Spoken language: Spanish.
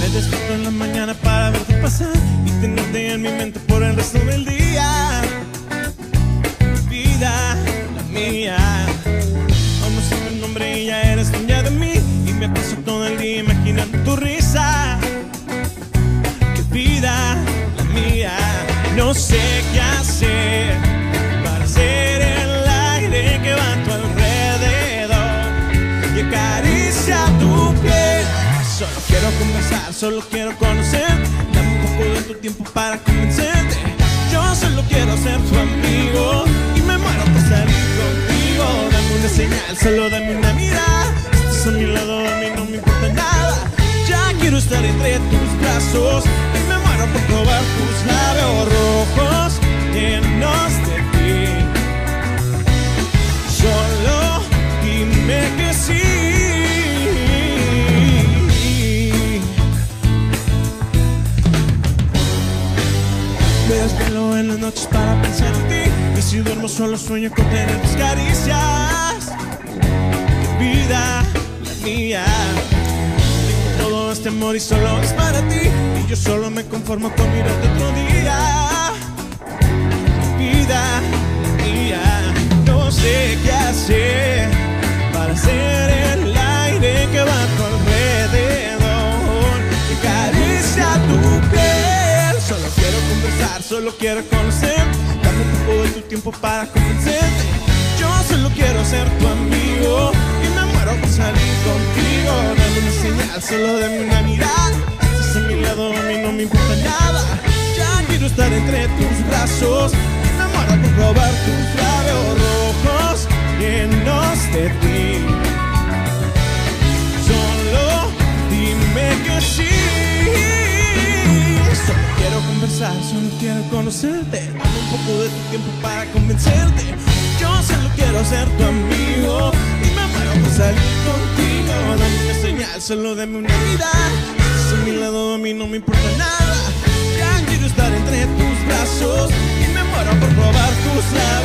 Me despierto en la mañana para verte pasar y tenerte en mi mente por el resto del día. Vida, la mía. Aún no sé tu nombre y ya eres dueña de mí. Y me paso todo el día imaginando tu risa. Qué vida, la mía. No sé qué hacer para ser el aire que va a tu alrededor y acaricia tu piel. Solo quiero conversar, solo quiero conocer. Dame un poco de tu tiempo para convencerte. Yo solo quiero ser tu amigo y me muero por salir contigo. Dame una señal, solo dame una mirada. Si estás a mi lado, a mí no me importa nada. Ya quiero estar entre tus brazos y me muero por probar tus labios rojos llenos de ti. Solo dime que sí. Me desvelo en las noches para pensar en ti. Y si duermo solo sueño con tener tus caricias. Vida, la mía. Tengo todo este amor y solo es para ti. Y yo solo me conformo con mirarte otro día. Vida, la mía. No sé qué hacer para ser el aire que va a tu alrededor y acaricia tu piel. Solo quiero conversar, solo quiero conocer. Dame un poco de tu tiempo para convencerte. Yo solo quiero ser tu amigo y me muero por salir contigo. Dame una señal, solo dame una mirada. Si estás a mi lado, a mí no me importa nada. Ya quiero estar entre tus brazos y me muero por probar tus labios rojos llenos de ti. Solo dime que sí. Solo quiero conversar, solo quiero conocerte. Dame un poco de tu tiempo para convencerte. Yo solo quiero ser tu amigo y me muero por salir contigo. Dame una señal, solo dame una mirada. Si estás a mi lado, a mí no me importa nada. Ya quiero estar entre tus brazos y me muero por probar tus labios